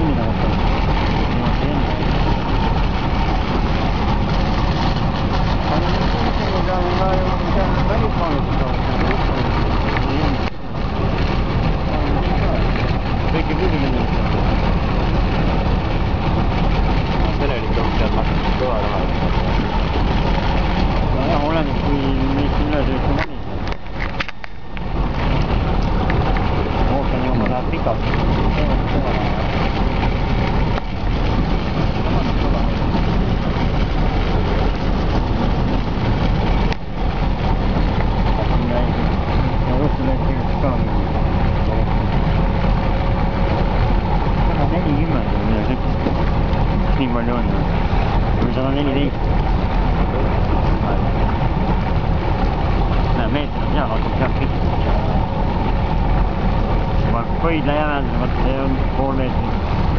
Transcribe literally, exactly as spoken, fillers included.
da perché voi non se lei riconosce al massimo ma ora in cui mi sembra del comunista oh teniamo l'Africa cosa non vieni lì? No, mettere già, l'ho capito. Ma poi dai avanti, ma è un po' metri.